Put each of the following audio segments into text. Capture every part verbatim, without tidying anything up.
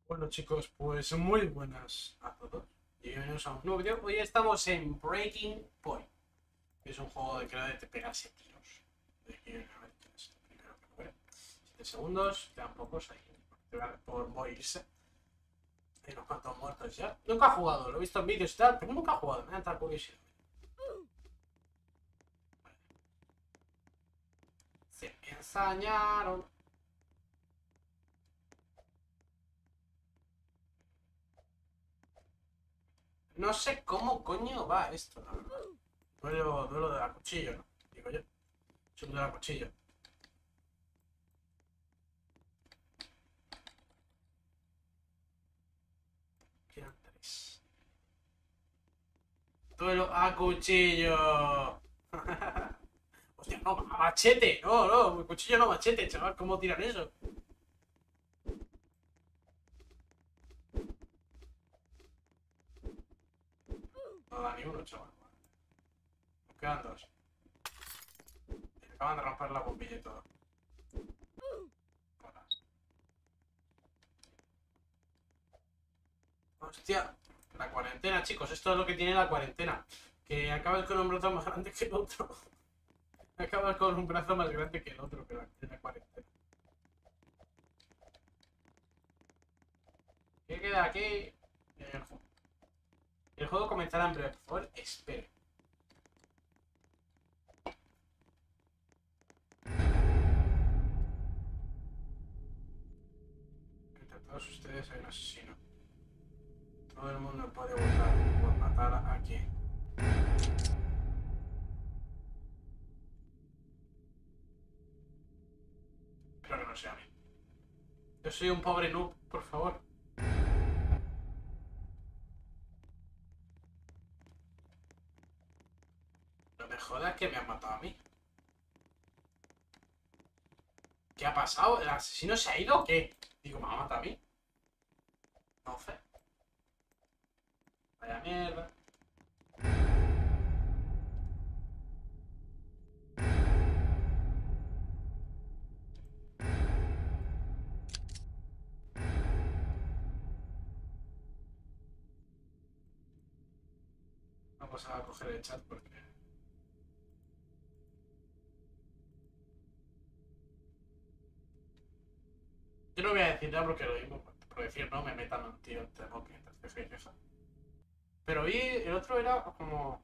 Bueno chicos, pues muy buenas a todos y bienvenidos a un nuevo vídeo. Hoy estamos en Breaking Point, que es un juego de que de te pegarse tiros. De que, a ver, ¿quién es el primero que muere? siete segundos, quedan pocos ahí por morirse. Hay unos cuantos muertos ya. Nunca he jugado, lo he visto en vídeos y tal, pero nunca he jugado, me da tanta curiosidad. Se me ensañaron. No sé cómo coño va esto, la verdad. Duelo, duelo de la cuchillo, ¿no? Digo yo. Es un duelo de la cuchillo. Quedan tres. Duelo a cuchillo. Hostia, no, a machete. No, no, cuchillo no machete, chaval. ¿Cómo tiran eso? No da ni uno, chaval. Nos quedan dos. Me acaban de romper la bombilla y todo. Hostia, la cuarentena, chicos. Esto es lo que tiene la cuarentena. Que acabas con un brazo más grande que el otro. Acabas con un brazo más grande que el otro, que la, que la cuarentena. ¿Qué queda aquí? El, ju el juego comenzará en breve. Por favor, espere. Entre todos ustedes hay un asesino. Todo el mundo puede votar por matar a quien. Espero que no sea a mí. Yo soy un pobre noob, por favor. No me jodas que me han matado a mí. ¿Qué ha pasado? ¿El asesino se ha ido o qué? Digo, ¿me ha matado a mí? No sé. Vaya mierda. Vamos a coger el chat porque... Yo no voy a decir nada porque lo mismo. Por decir no, me metan a un tío entre boque, entre ceja y ceja. Pero vi, el otro era como...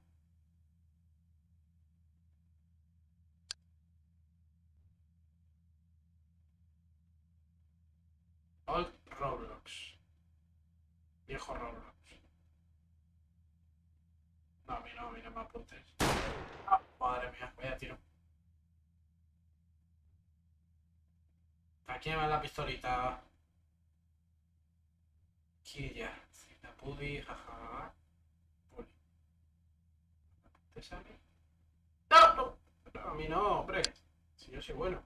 Old Roblox. Viejo Roblox. No, a mí no, a mí no me apuntes. Ah, madre mía, vaya tiro. Aquí me va la pistolita. Killa. La pubi, jajaja. Puli. ¿Te sale? ¡No! ¡No! No, a mí no, hombre. Si yo soy bueno.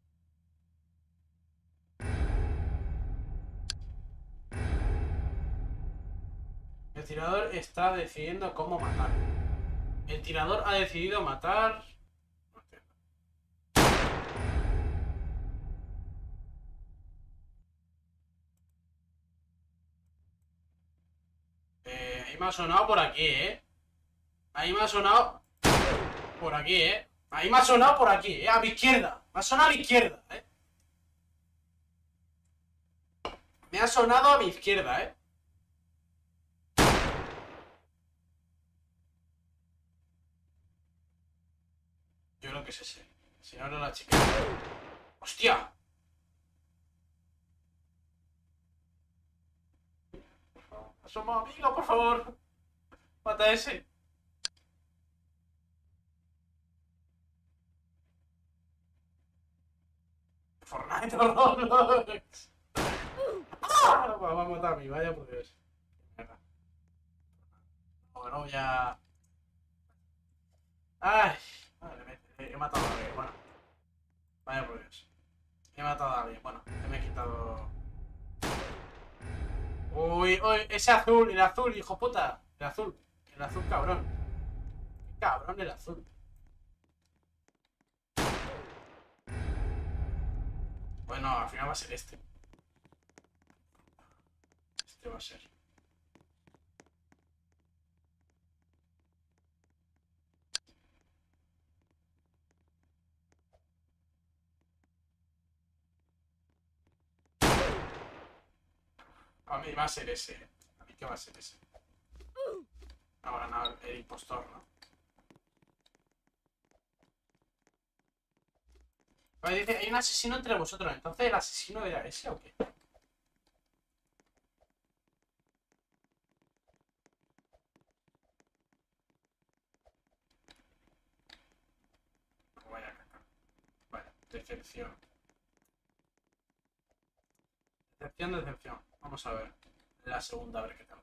El tirador está decidiendo cómo matar. El tirador ha decidido matar... No entiendo. Eh, ahí me ha sonado por aquí, ¿eh? Ahí me ha sonado por aquí, ¿eh? Ahí me ha sonado por aquí, ¿eh? A mi izquierda. Me ha sonado a mi izquierda, ¿eh? Me ha sonado a mi izquierda, ¿eh? Yo creo que es ese. Si no, no la chica. ¡Hostia! Asoma, amigo, por favor. Mata a ese. Fortnite o Roblox. ¡Ah! Me va a matar a mí, vaya por Dios. Mierda. Bueno, ya. ¡Ay! Madre mía, he matado a alguien. Bueno, vaya por Dios. He matado a alguien. Bueno, me he quitado. Uy, uy, ese azul, el azul, hijo puta. El azul, el azul cabrón. Qué cabrón el azul. Bueno, al final va a ser este. Este va a ser. A mí va a ser ese. A mí que va a ser ese. Va a ganar el impostor, ¿no? Vale, dice, hay un asesino entre vosotros. Entonces, ¿el asesino era ese o qué? Vaya caca. Vaya, decepción. Decepción, decepción. Vamos a ver. La segunda, a ver qué tal.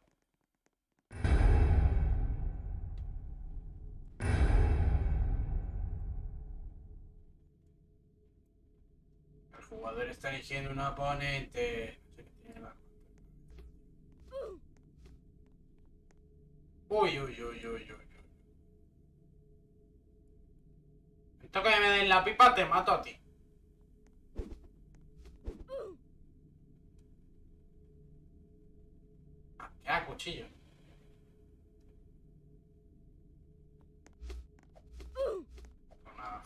El jugador está eligiendo un oponente. No sé qué tiene la... Uy, uy, uy, uy, uy. Esto que me den la pipa, te mato a ti. Ah, queda cuchillo. Pues nada.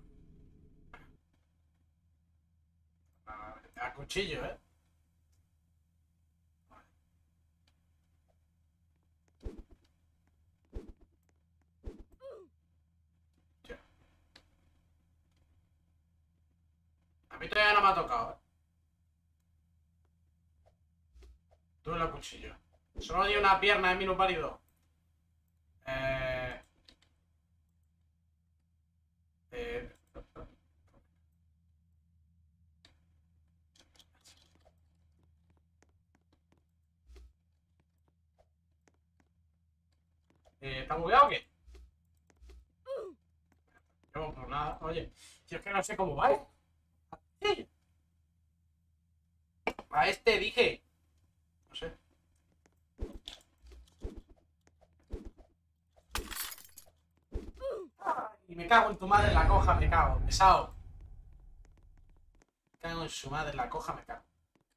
Nada, queda cuchillo, ¿eh? Hostia. A mí todavía no me ha tocado, ¿eh? Tú el cuchillo. Solo di una pierna, es mi pálido. Eh... Eh... eh ¿Está bugueado o qué? No, pues nada, oye. Si es que no sé cómo va, ¿eh? Sí. A este dije. No sé. Y me cago en tu madre, la coja, me cago. Pesado. Me cago en su madre, la coja, me cago.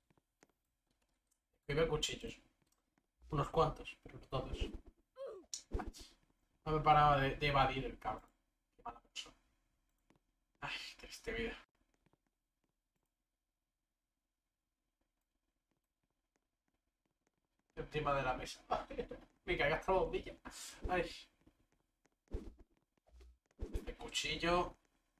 Y veo cuchillos. Unos cuantos, pero no todos. No me paraba de, de evadir el cabrón. Qué mala persona. Ay, triste vida. Encima de la mesa. Me cagaste la bombilla. Ay. El cuchillo.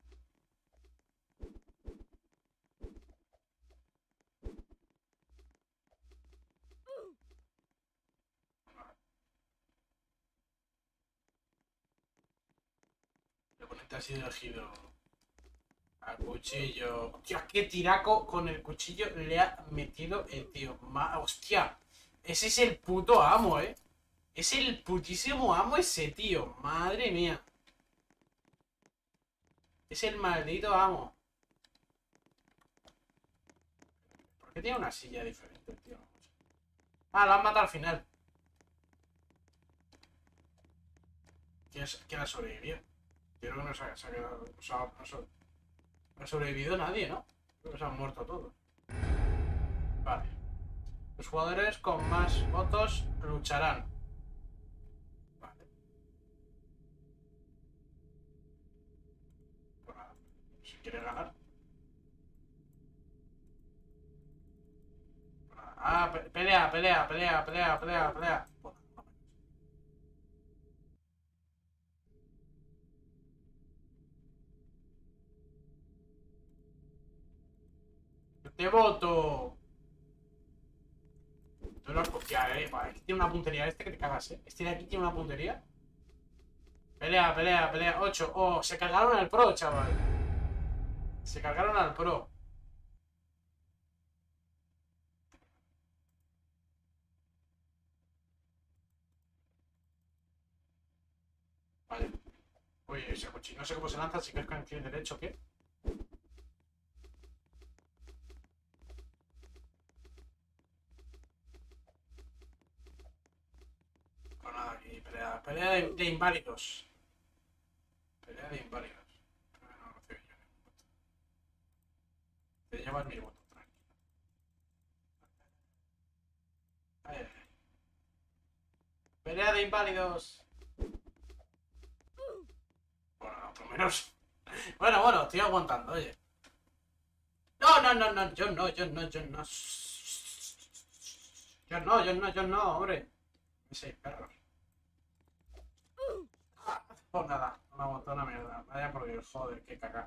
El oponente ha sido elegido. Al cuchillo. Hostia, qué tiraco con el cuchillo le ha metido el tío. Ma Hostia. Ese es el puto amo, eh. Es el putísimo amo ese tío. Madre mía. Es el maldito amo. ¿Por qué tiene una silla diferente el tío? Ah, lo han matado al final. ¿Quién, es, quién ha sobrevivido? Yo creo que no se ha, se ha quedado. O sea, no, so, no ha sobrevivido nadie, ¿no? Creo que se han muerto todos. Vale. Los jugadores con más votos lucharán. Vale. Pues nada. Si quiere ganar. Pues nada. Ah, pe pelea, pelea, pelea, pelea, pelea, pelea. Pues nada. Te voto. Tú lo has copiado, eh. Vale, tiene una puntería este que te cagas, eh. Este de aquí tiene una puntería. Pelea, pelea, pelea. ocho. Oh, se cargaron al pro, chaval. Se cargaron al pro. Vale. Oye, ese cochino no sé cómo se lanza, si crees que en el derecho o qué. Pues nada, aquí pelea, pelea de, de inválidos. Pelea de inválidos. No, no, no te yo. Te llevas mi voto, tranquilo. de inválidos. Bueno, por lo menos. Bueno, bueno, estoy aguantando, oye. No, no, no, no, yo no, yo no, yo no. Yo no, yo no, yo no, hombre. Seis perros. Ah, pues nada, una botón una mierda. Vaya por Dios, joder, qué caca.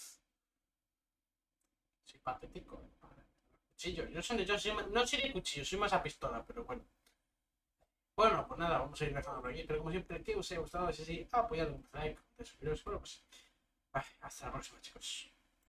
Soy patético. Cuchillo, yo, soy, yo soy, no soy cuchillo, soy más a pistola, pero bueno. Bueno, pues nada, vamos a ir dejando por aquí. Pero como siempre, que os haya gustado, si sí, apoyad un like, de suscribiros, bueno, pues. Hasta la próxima, chicos.